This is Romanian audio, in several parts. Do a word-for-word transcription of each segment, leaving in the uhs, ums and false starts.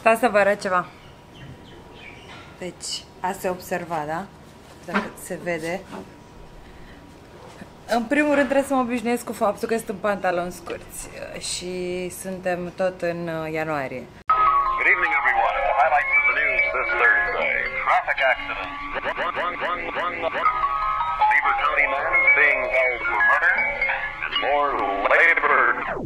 Stați să vă arăt ceva. Deci, asta e observat, da? Dacă se vede. În primul rând trebuie să mă obișnuiesc cu faptul că sunt în pantaloni scurți și suntem tot în ianuarie. Good evening, everyone. The highlights of the news this Thursday. Traffic accident. A Beaver County man is being held for murder. And more labor.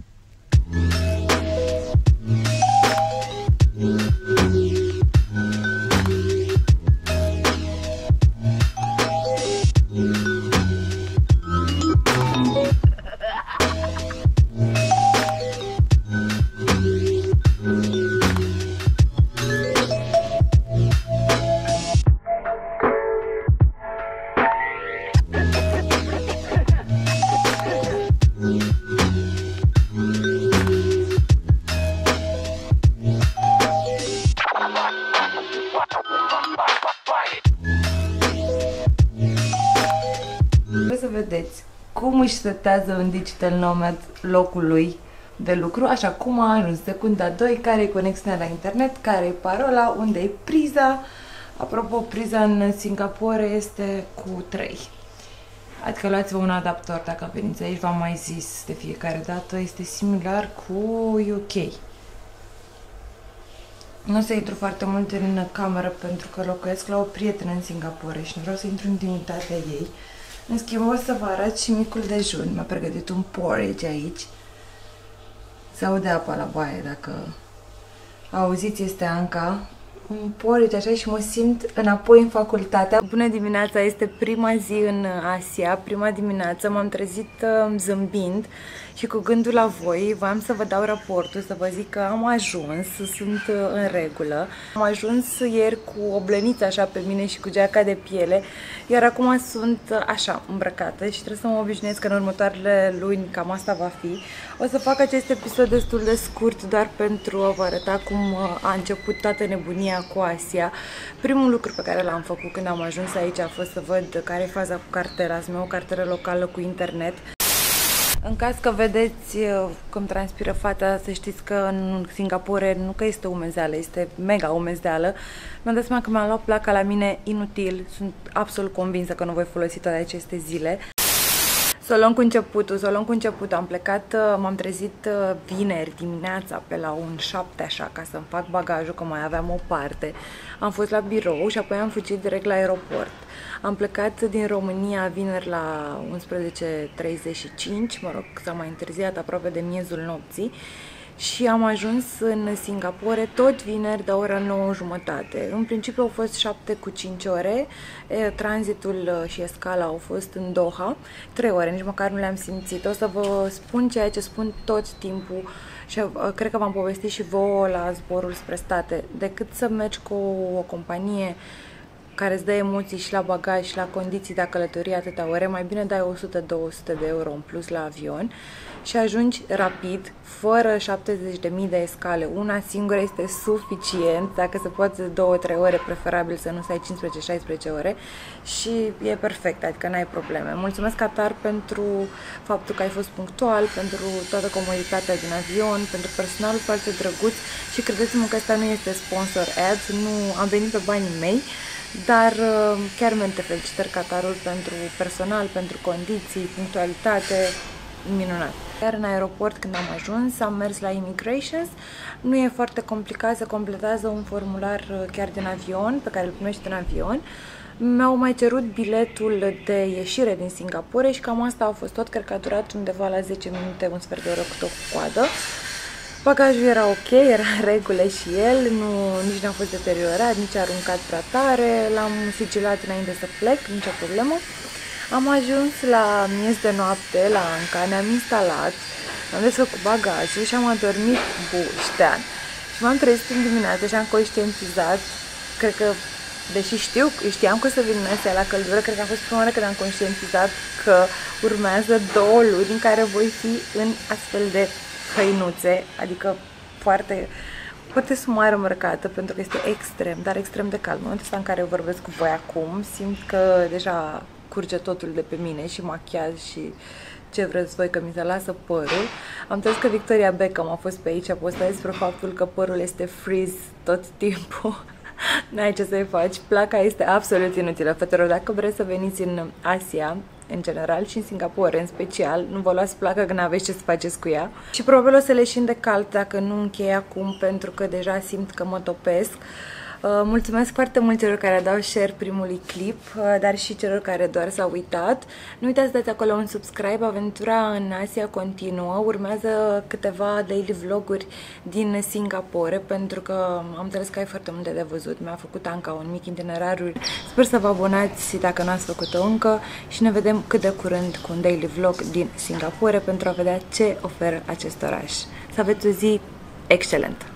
Să vedeți cum își setează un digital nomad locul lui de lucru, așa cum a ajuns. Secunda doi, care e conexiunea la internet, care e parola, unde e priza. Apropo, priza în Singapore este cu trei. Adică luați-vă un adaptor dacă veniți aici, v-am mai zis de fiecare dată, este similar cu U K. Nu o să intru foarte mult în cameră pentru că locuiesc la o prietenă în Singapore și nu vreau să intru în intimitatea ei. În schimb, o să vă arăt și micul dejun. Mi-a pregătit un porridge aici. Se aude apa la baie, dacă auziți, este Anca. Un porridge așa și mă simt înapoi în facultatea. Bună dimineața, este prima zi în Asia, prima dimineață. M-am trezit uh, zâmbind și cu gândul la voi. Voiam să vă dau raportul, să vă zic că am ajuns, sunt uh, în regulă. Am ajuns ieri cu o blăniță așa pe mine și cu geaca de piele, iar acum sunt uh, așa, îmbrăcată și trebuie să mă obișnuiesc că în următoarele luni cam asta va fi. O să fac acest episod destul de scurt, doar pentru a vă arăta cum uh, a început toată nebunia cu Asia. Primul lucru pe care l-am făcut când am ajuns aici a fost să văd care e faza cu cartela, să-mi iau o cartelă locală cu internet. În caz că vedeți cum transpiră fața, să știți că în Singapore nu că este umezeală, este mega umezeală. Mi-am dat seama că mi-am luat placa la mine inutil, sunt absolut convinsă că nu voi folosi toate aceste zile. Să o luăm cu începutul, să o luăm cu începutul. Am plecat, m-am trezit vineri dimineața pe la un șapte așa, ca să-mi fac bagajul, că mai aveam o parte. Am fost la birou și apoi am fugit direct la aeroport. Am plecat din România vineri la unsprezece treizeci și cinci, mă rog, s-a mai întârziat aproape de miezul nopții. Și am ajuns în Singapore tot vineri de ora nouă jumătate. În principiu au fost șapte cu cinci ore, tranzitul și escala au fost în Doha, trei ore, nici măcar nu le-am simțit. O să vă spun ceea ce spun tot timpul și cred că v-am povestit și vouă la zborul spre state. Decât să mergi cu o companie care îți dă emoții și la bagaj și la condiții de a călători atâtea ore, mai bine dai o sută două sute de euro în plus la avion și ajungi rapid, fără șaptezeci de mii de escale. Una singură este suficient, dacă se poate două trei ore, preferabil să nu să ai cincisprezece șaisprezece ore și e perfect, adică n-ai probleme. Mulțumesc, Qatar, pentru faptul că ai fost punctual, pentru toată comoditatea din avion, pentru personalul foarte drăguț și credeți-mă că ăsta nu este sponsor ad, nu am venit pe banii mei. Dar chiar merită felicitări Qatarul pentru personal, pentru condiții, punctualitate, minunat. Iar în aeroport, când am ajuns, am mers la Immigrations. Nu e foarte complicat, se completează un formular chiar din avion, pe care îl primești în avion. Mi-au mai cerut biletul de ieșire din Singapore și cam asta a fost tot. Cred că a durat undeva la zece minute, un sfert de oră cu tot cu coadă. Bagajul era ok, era în regulă și el, nu, nici n-a fost deteriorat, nici aruncat prea tare, l-am sigilat înainte să plec, nicio problemă. Am ajuns la miez de noapte, la Anca, ne-am instalat, am desfăcut bagajul și am adormit buștean. Și m-am trezit în dimineață și am conștientizat, cred că, deși știu, știam că o să vin în Asia la căldură, cred că a fost prima oară când am conștientizat că urmează două luni în care voi fi în astfel de hăinuțe, adică foarte, foarte sumar îmbrăcată, pentru că este extrem, dar extrem de cald. În momentul ăsta în care eu vorbesc cu voi acum, simt că deja curge totul de pe mine, și machiaj și ce vreți voi, că mi se lasă părul. Am înțeles că Victoria Beckham a fost pe aici, a postat despre faptul că părul este frizz tot timpul. N-ai ce să-i faci. Placa este absolut inutilă, fetelor. Dacă vreți să veniți în Asia, în general, și în Singapore în special, nu vă luați placă că n-aveți ce să faceți cu ea. Și probabil o să le și de cald dacă nu închei acum, pentru că deja simt că mă topesc. Mulțumesc foarte mult celor care dau share primului clip, dar și celor care doar s-au uitat. Nu uitați să dați acolo un subscribe, aventura în Asia continuă. Urmează câteva daily vloguri din Singapore, pentru că am înțeles că ai foarte multe de văzut. Mi-a făcut Anca un mic itinerariu. Sper să vă abonați dacă nu ați făcut-o încă și ne vedem cât de curând cu un daily vlog din Singapore pentru a vedea ce oferă acest oraș. Să aveți o zi excelentă!